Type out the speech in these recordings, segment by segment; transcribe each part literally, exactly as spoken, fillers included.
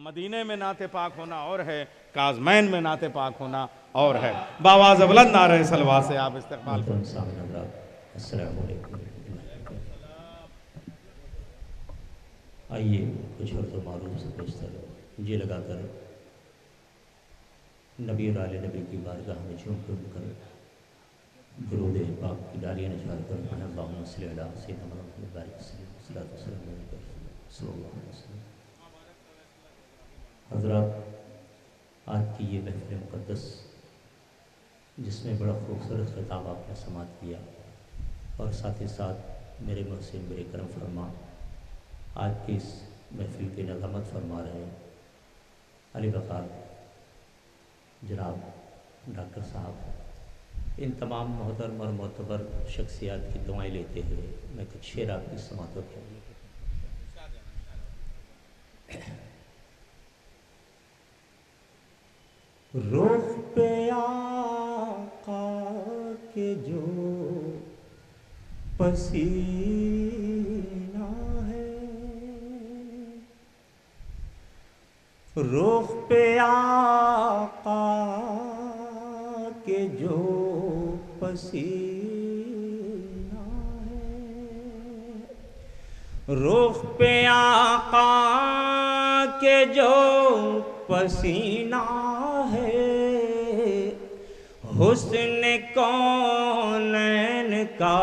مدینے میں نعت پاک ہونا اور ہے، کاظمین میں نعت پاک ہونا اور ہے۔ باواز بلند نعرہ صلوات سے آپ استقبال کریں۔ السلام علیکم۔ آئیے کچھ اور تو معروف سے بیشتر جی لگا کر نبی اور آل نبی کی بارگاہ میں جھوم جھوم کر درود پاک کی ڈالیاں نچھاڑ کر پڑھیں اللہم صلی علی سیدنا محمد بارک وسلم صلی اللہ علیہ وسلم۔ حضرات، آج کی یہ محفل مقدس جس میں بڑا خوبصورت خطاب آپ نے سماعت کیا اور ساتھ ہی ساتھ میرے محسن میرے کرم فرما آج کی اس محفل کی نظامت فرما رہے علی وقار جناب ڈاکٹر صاحب، ان تمام محترم اور معتبر شخصیات کی دعائیں لیتے ہوئے میں کچھ شعر آپ کی سماعتوں کے لیے رخ پہ آقا کے جو پسینہ ہے، رخ پہ آقا کے جو پسینہ ہے، رخ پہ آقا کے جو پسینہ ہے، حسن کونین کا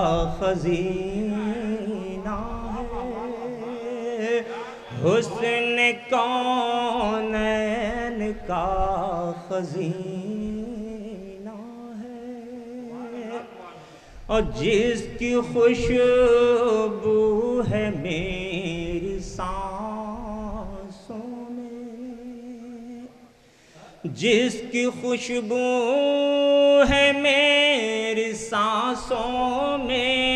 خزینہ ہے، حسن کونین کا خزینہ ہے، اور جس کی خوشبو ہے میری سانسوں میں، جس کی خوشبو ہے میری سانسوں میں،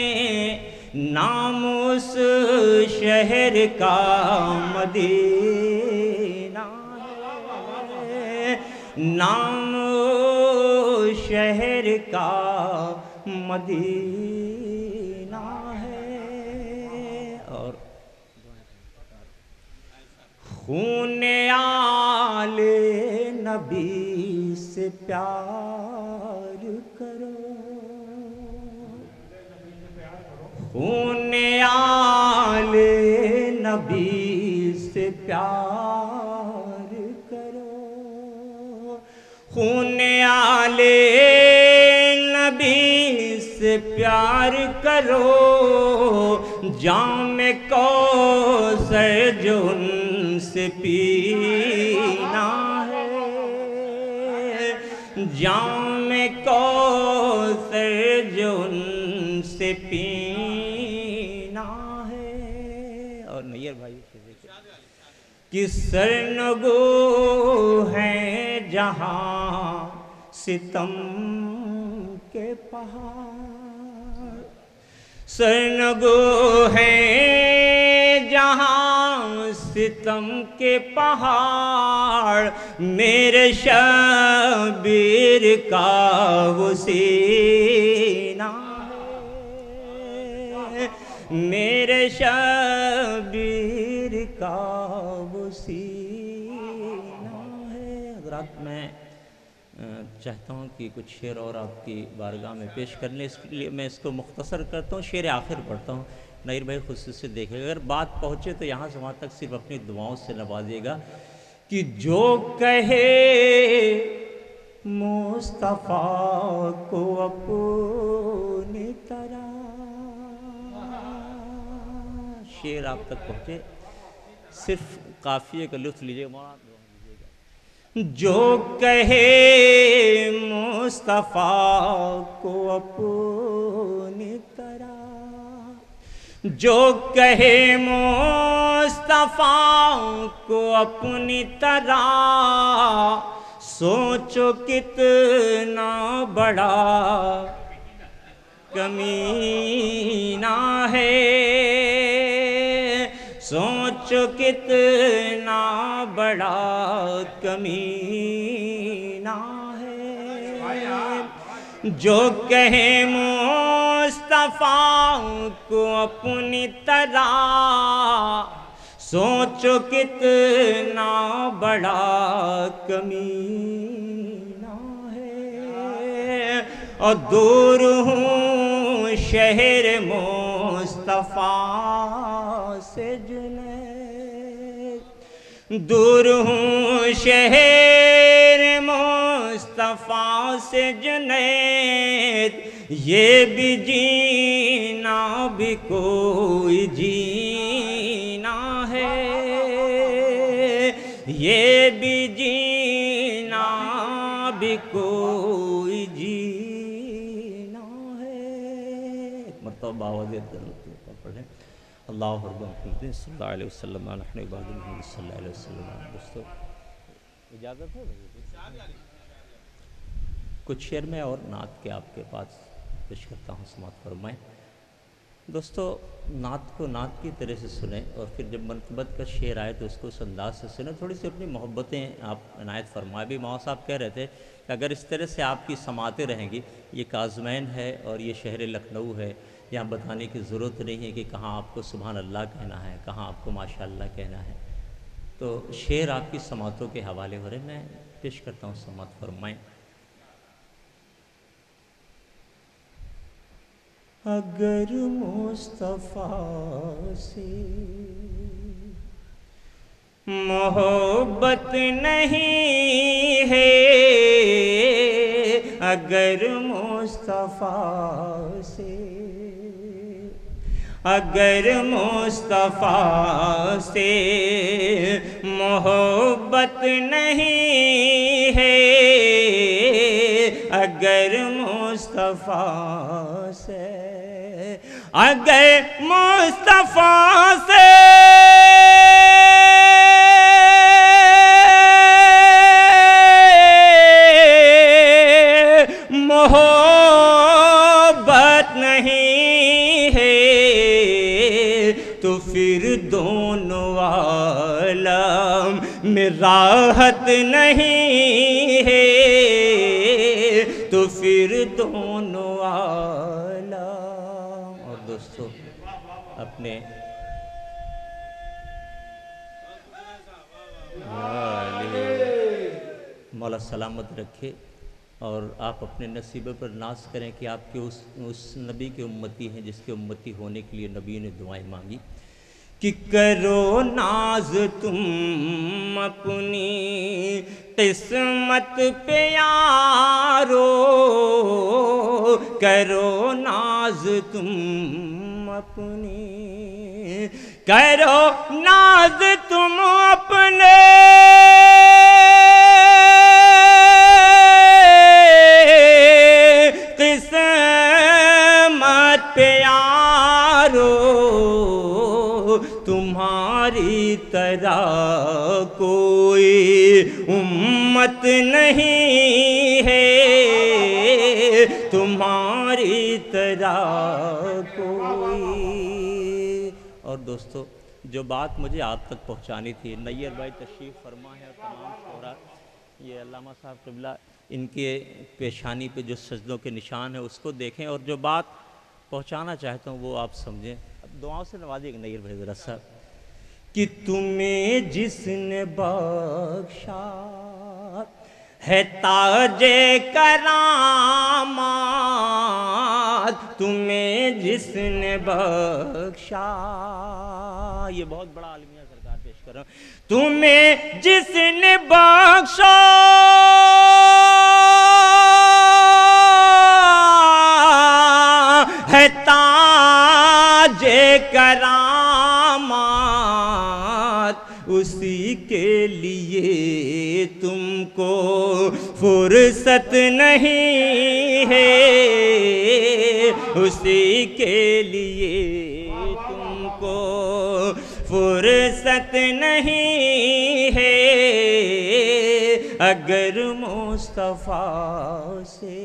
نام اس شہر کا مدینہ ہے، نام اس شہر کا مدینہ ہے، اور خون آل نبی سے پیار کرو، خون آل نبی سے پیار کرو، خون آل نبی سے پیار کرو، جام کوثر جو ان سے پینا ہے، جام کوثر جو ان سے پینا ہے، اور نیر بھائی کہ سرنگو ہیں جہاں ستم کے پہاڑ، سرنگو ہیں جہاں ستم کے پہاڑ، میرے شبیر کا وہ سینہ ہے، میرے شبیر کا وہ سینہ ہے۔ حضرات، میں چاہتا ہوں کہ کچھ شعر اور آپ کی بارگاہ میں پیش کرنے، اس لیے میں اس کو مختصر کرتا ہوں، شعر آخر پڑھتا ہوں۔ نیر بھائی خصوصی سے دیکھیں، اگر بات پہنچے تو یہاں سے وہاں تک صرف اپنی دعاؤں سے نوازیے گا کہ جو کہے مصطفیٰ کو اپنی طرح، شعر آپ تک پہنچے، صرف قافیے کا لطف لیجیے مولانا، جو کہے مصطفیٰ کو اپنی طرح، جو کہے مصطفیٰ کو اپنی طرح، سوچو کتنا بڑا کمینہ ہے، سوچو کتنا بڑا کمینہ ہے، جو کہے مصطفیٰ کو اپنی طرح، سوچو کتنا بڑا کمینہ ہے، اور دور ہوں شہر مصطفیٰ سے جنید، دور ہوں شہر مصطفیٰ سے جنید، یہ بھی جینا بھی کوئی جینا ہے، یہ بھی جینا بھی کوئی جینا ہے۔ ایک مرتبہ باوض پڑھیں اللہ اکبر صلی اللہ علیہ وسلم نحن عباد محمد صلی اللہ علیہ وسلم۔ دوستو اجازت ہے کچھ شعر میں اور نعت کے آپ کے پاس پیش کرتا ہوں، سماعت فرمائیں۔ دوستو نعت کو نعت کی طرح سے سنیں، اور پھر جب منقبت کا شعر آئے تو اس کو اس انداز سے سنیں، تھوڑی سی اپنی محبتیں آپ عنایت فرمائیں۔ بھی ماؤ صاحب کہہ رہے تھے کہ اگر اس طرح سے آپ کی سماعتیں رہیں گی، یہ کاظمین ہے اور یہ شہر لکھنؤ ہے، یہاں بتانے کی ضرورت نہیں ہے کہ کہاں آپ کو سبحان اللہ کہنا ہے، کہاں آپ کو ماشاء اللہ کہنا ہے، تو شعر آپ کی سماعتوں کے حوالے ہو رہے ہیں، میں پیش کرتا ہوں، سماعت فرمائیں۔ اگر مصطفیٰ سے محبت نہیں ہے، اگر مصطفیٰ سے اگر مصطفیٰ سے محبت نہیں ہے، اگر مصطفیٰ سے اگر مصطفیٰ سے محبت نہیں ہے، تو پھر دونوں عالم میں راحت نہیں ہے، تو پھر دونوں عالم۔ اور دوستو اپنے مولا سلامت رکھے، اور آپ اپنے نصیبے پر ناز کریں کہ آپ کے اس اس نبی کے امتی ہیں جس کے امتی ہونے کے لیے نبی نے دعائیں مانگی کہ کرو ناز تم اپنی قسمت پہ یارو، کرو ناز تم اپنی کرو ناز تم اپنے قسمت پہ یارو، تمہاری طرح کوئی امت نہیں ہے، تمہاری طرح کوئی۔ اور دوستو جو بات مجھے آپ تک پہنچانی تھی، نیر بھائی تشریف فرما ہے اور تمام شعراء، یہ علامہ صاحب قبلہ ان کے پیشانی پہ جو سجدوں کے نشان ہیں اس کو دیکھیں، اور جو بات پہنچانا چاہتا ہوں وہ آپ سمجھیں۔ اب دعاؤں سے نوازیے گا نیر بھائی ذرا صاحب کہ تمہیں جس نے بخشا ہے تاج کرامات، تمہیں جس نے بخشا، یہ بہت بڑا عالمیہ سرکار پیش کر رہا ہوں، تمہیں جس نے بخشا ہے تاج کرامات، اسی کے لیے تم کو فرصت نہیں ہے، اسی کے لیے تم کو فرصت نہیں ہے، اگر مصطفیٰ سے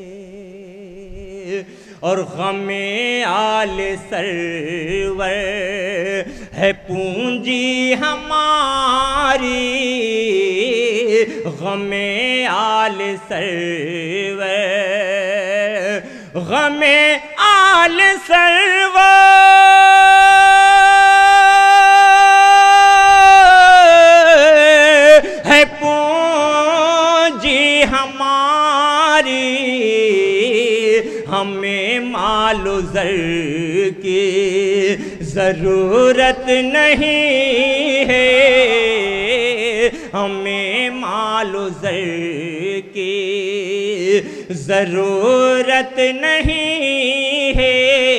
اور غم آل سرور ہے پونجی ہماری، غم آل سرور غم آل سرور و زر کی ضرورت نہیں ہے، ہمیں مال و زر کی ضرورت نہیں ہے،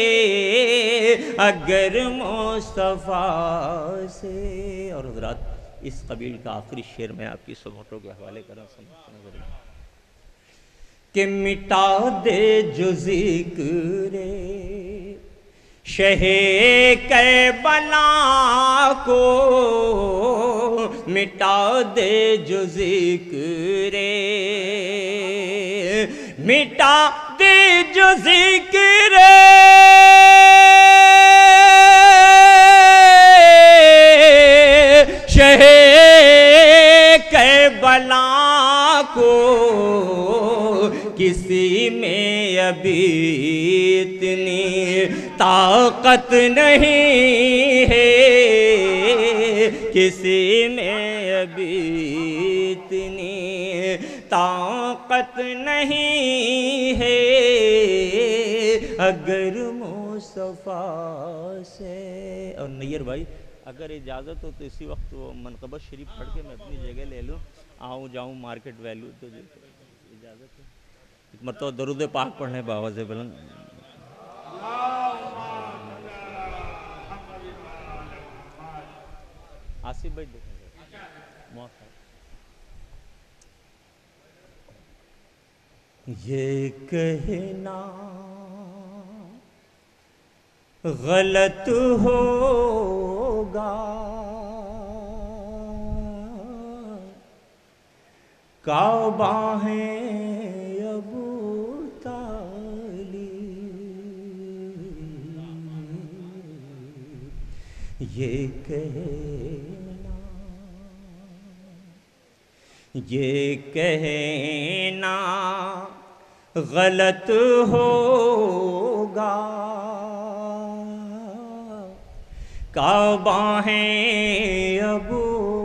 اگر مصطفیٰ سے۔ اور حضرات اس قبیل کا آخری شعر میں آپ کی سماعتوں کے حوالے کرنا سمجھتے ہیں کہ مٹا دے جو ذکر شہ کربلا کو، مٹا دے جو ذکر مٹا دے جو ذکر شہ کربلا کو، کسی میں ابھی اتنی طاقت نہیں ہے، کسی میں ابھی اتنی طاقت نہیں ہے، اگر مصطفیٰ سے۔ اور نیر بھائی اگر اجازت ہو تو اسی وقت وہ منقبہ شریف پڑھ کے میں اپنی جگہ لے لوں، آؤں جاؤں مارکیٹ ویلیو تو اجازت ہے؟ ایک مرتبہ درود پاک پڑھنے بآواز بلند۔ آصف بھائی دیکھیں موسم یہ کہنا غلط ہوگا کعبہ ہے ابو طالب، یہ کہنا یہ کہنا غلط ہوگا کعبہ ہے ابو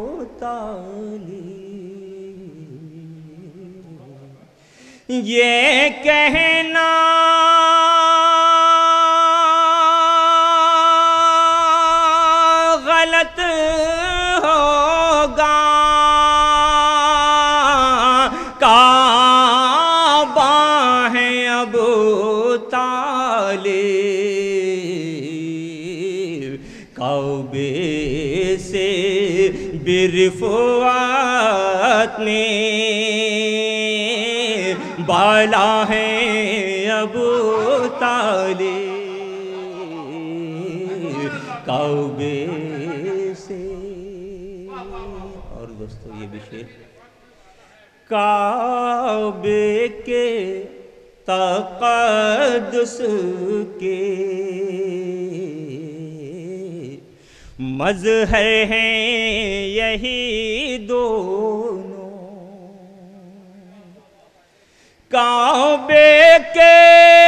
طالب، یہ کہنا غلط ہوگا کعبہ ہے ابو طالب، کعبے سے برفعت میں بالا ہے ابو طالب، کعبے سے۔ اور دوستو یہ بھی شعر، کعبے کے تقدس کے مظہر ہیں یہی دونوں، کعبے کے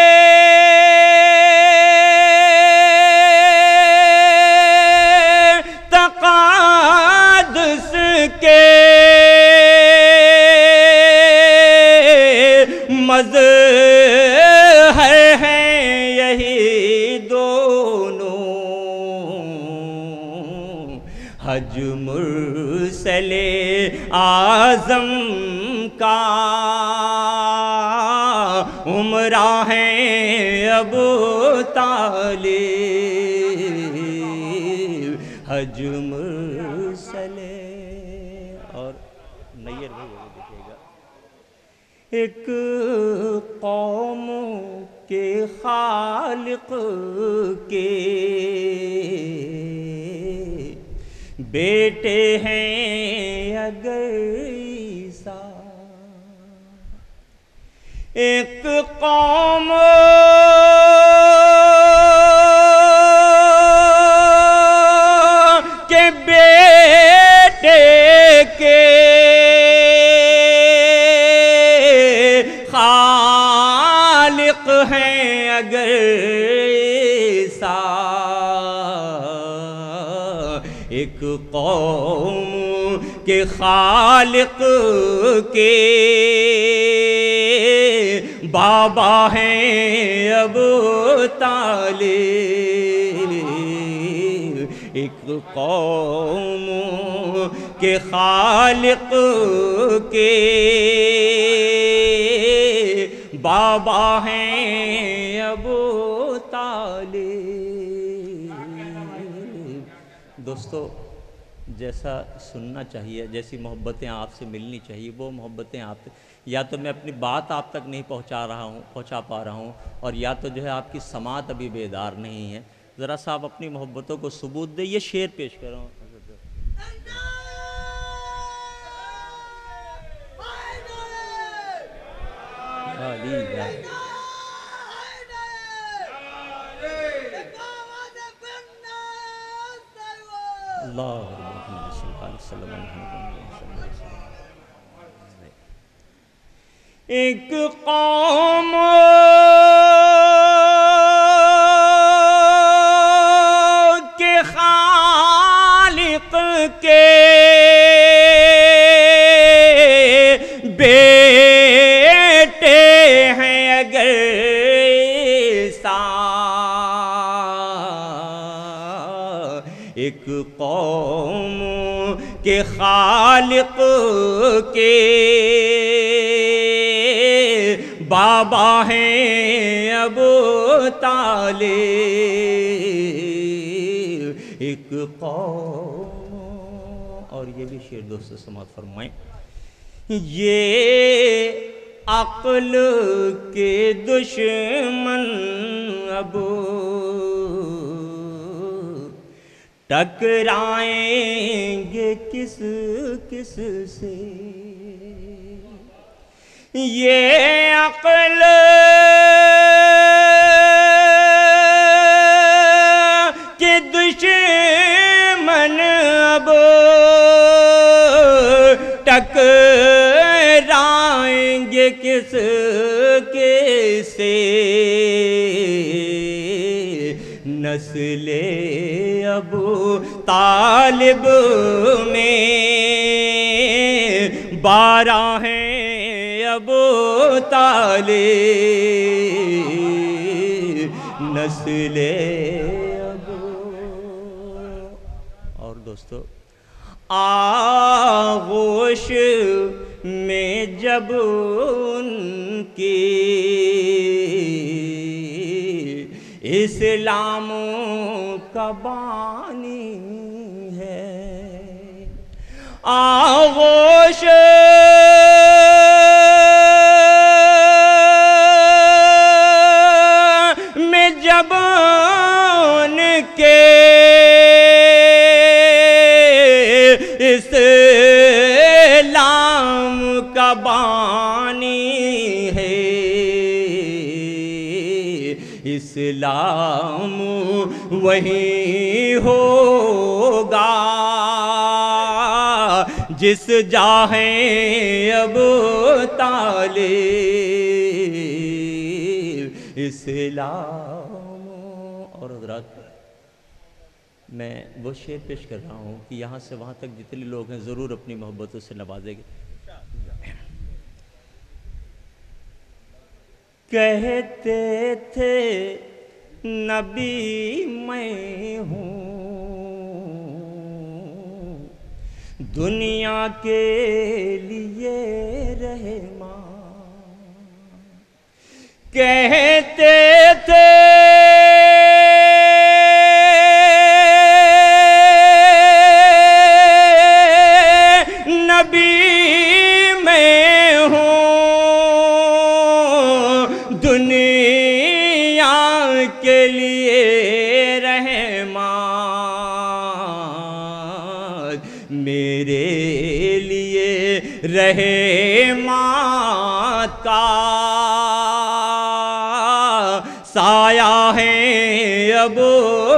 تقدس کے مظہر ہیں یہی دونوں، حج مرسل اعظم کا عمرہ ہے ابو طالب، حج مرسل۔ اور نیر بھائی دیکھیے گا، ایک قوم کے خالق کے بیٹے ہیں اگر عیسیٰ، ایک قوم کے بیٹے کے خالق ہیں اگر عیسیٰ، ایک قوم کے خالق کے بابا ہیں ابو طالب، ایک قوم کے خالق کے بابا ہیں ابو طالب۔ دوستو، جیسا سننا چاہیے، جیسی محبتیں آپ سے ملنی چاہیے، وہ محبتیں آپ یا تو میں اپنی بات آپ تک نہیں پہنچا رہا ہوں پہنچا پا رہا ہوں، اور یا تو جو ہے آپ کی سماعت ابھی بیدار نہیں ہے۔ ذرا سا آپ اپنی محبتوں کو ثبوت دیں۔ یہ شعر پیش کر رہا ہوں۔ اللہ صلی اللہ علیہ وسلم۔ ایک قوم کے خالق کے بیٹے ہیں اگر ایسا، ایک قوم کے خالق کے بابا ہیں ابو طالب، ایک قوم۔ اور یہ بھی شعر دوستو سماعت فرمائیں۔ یہ عقل کے دشمن ابو ٹکرائیں گے کس کس سے، یہ عقل کے دشمن اب ٹکرائیں گے کس کے سے، نسل ابو طالب میں بارہ ہیں ابو طالب، نسل ابو۔ اور دوستو، آغوش میں جب ان کی اسلام کا بانی ہے، آغوش میں جب ان کے اسلام کا بانی ہے، اسلام وہی ہوگا جس جاہیں ابو طالب، اسلام۔ اور حضرات، میں وہ شعر پیش کر رہا ہوں کہ یہاں سے وہاں تک جتنے لوگ ہیں ضرور اپنی محبتوں سے نوازیں گے۔ کہتے تھے نبی میں ہوں دنیا کے لیے رحمان، کہتے تھے نبی میں ہوں دنیا کے لیے رحمان، میرے لیے رحمت کا سایہ ہے ابو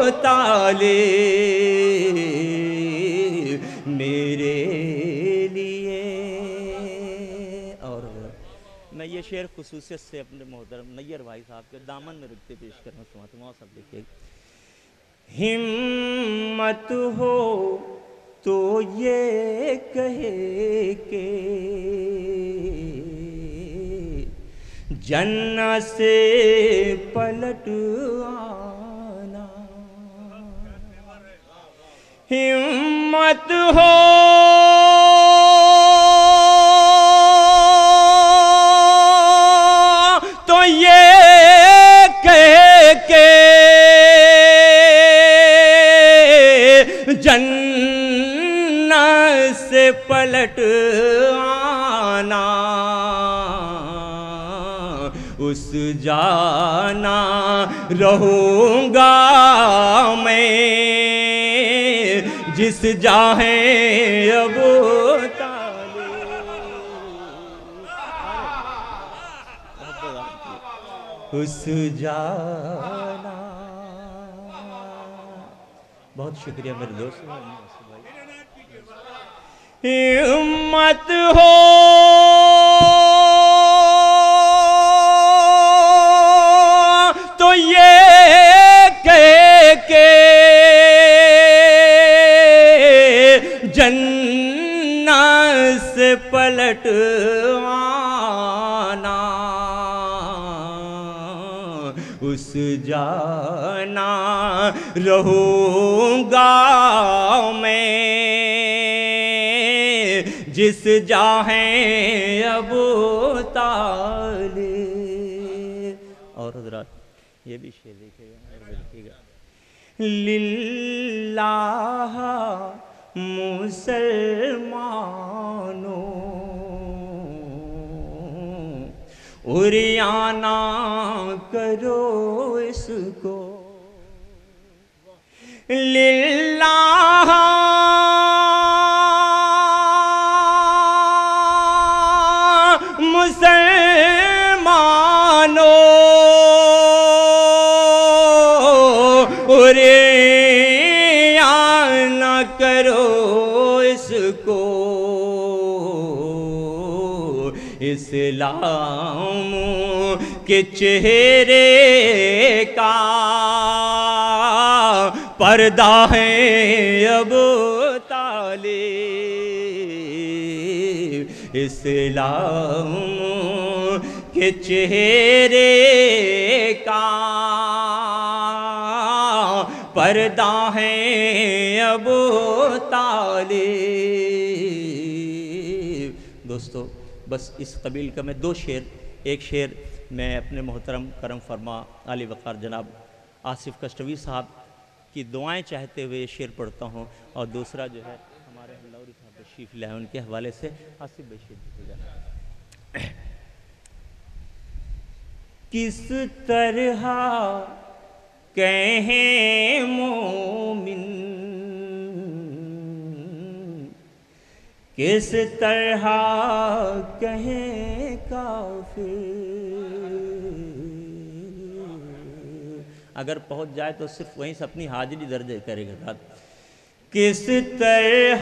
طالب، میرے لیے۔ اور میں یہ شعر خصوصیت سے اپنے محترم نیر بھائی صاحب کے دامن میں رکھتے پیش کرنا چاہتا ہوں۔ صاحب دیکھیے، ہمت ہو تو یہ کہے کہ جنت سے پلٹ آنا، ہمت ہو تو یہ کہے کہ جنت سے پلٹ آنا، اس جانا رہوں گا میں جس جاہیں ابو طالب، اس جانا۔ بہت شکریہ میرے دوست، ہمت ہو تو یہ کہے کہ جنت سے پلٹ آنا، اس جانا رہوں گا میں جس جاہیں ابو طالب۔ اور حضرات یہ بھی شعر دیکھئے گا اور دیکھئے گا، للہ مسلمانوں عریانہ کرو اس کو، للہ مسلمانوں عریانہ کرو اس کو، اسلام کے چہرے کا پردہ ہے ابو طالب، اسلام کے چہرے کا پردہ ہے ابو طالب۔ دوستو بس اس قبیل کا میں دو شعر، ایک شعر میں اپنے محترم کرم فرما عالی وقار جناب آصف کشتوی صاحب کی دعائیں چاہتے ہوئے یہ شعر پڑھتا ہوں، اور دوسرا جو ہے ہمارے لوری صاحب تشریف لائے ان کے حوالے سے آصف بھائی شعر دیکھے گا۔ کس طرح کہیں مومن، کس طرح کہیں کافر، اگر پہنچ جائے تو صرف وہیں سے اپنی حاضری درج کرے گا۔ کس طرح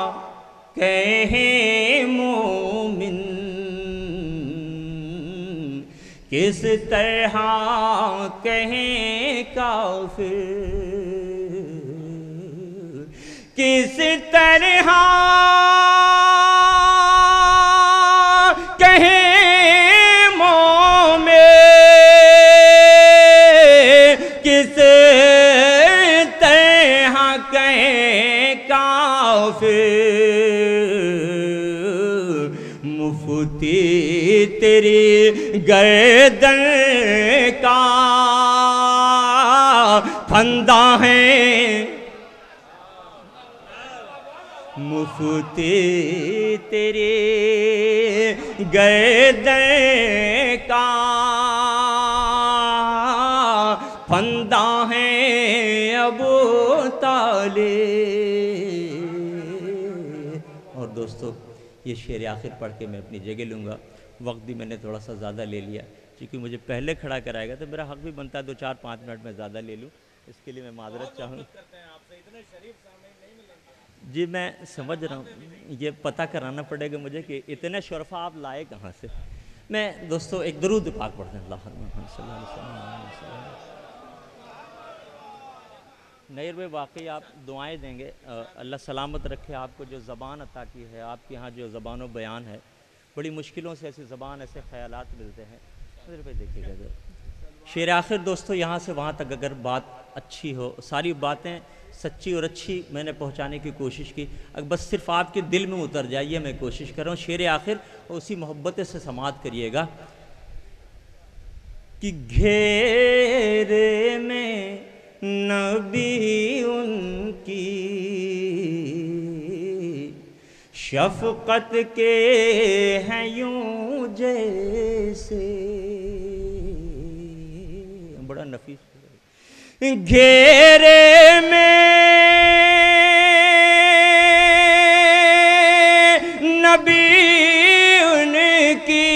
کہیں مومن، کس طرح کہیں کافر، کس طرح کہیں مومن، کس طرح کہیں کافر، مفتی تیری گردن کا پھندہ ہے، مفتی تیری گردن کا پھندہ ہے ابو طالب۔ اور دوستو یہ شعر آخر پڑھ کے میں اپنی جگہ لوں گا، وقت بھی میں نے تھوڑا سا زیادہ لے لیا، چونکہ مجھے پہلے کھڑا کرائے گا تو میرا حق بھی بنتا ہے دو چار پانچ منٹ میں زیادہ لے لوں، اس کے لیے میں معذرت چاہوں گا۔ جی میں سمجھ رہا ہوں، یہ پتہ کرانا پڑے گا مجھے کہ اتنے شرفا آپ لائے کہاں سے۔ میں دوستو ایک درود پاک پڑھتے ہیں، اللہ محمد صلی اللہ علیہ وسلم۔ نیر میں واقعی آپ دعائیں دیں گے، اللہ سلامت رکھے آپ کو، جو زبان عطا کی ہے آپ کے ہاں، جو زبان و بیان ہے، بڑی مشکلوں سے ایسی زبان، ایسے خیالات ملتے ہیں. ادھر پہ دیکھیے گا. شعر آخر دوستو یہاں سے وہاں تک اگر بات اچھی ہو، ساری باتیں سچی اور اچھی میں نے پہنچانے کی کوشش کی، اگر بس صرف آپ کے دل میں اتر جائیے، میں کوشش کر رہا ہوں. شعر آخر اسی محبت سے سماعت کریے گا کہ گھیرے میں نبی ان کی شفقت کے ہیں یوں جیسے. بڑا نفیس. گھیرے میں نبی ان کی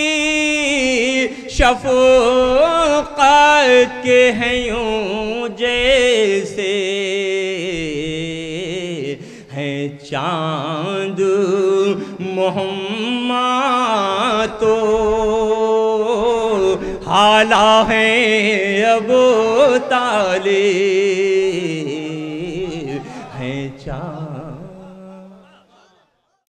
شفقت کے ہیں یوں جیسے ہیں چاند محمد تو حالا ہیں ابو طالب ہیں چاند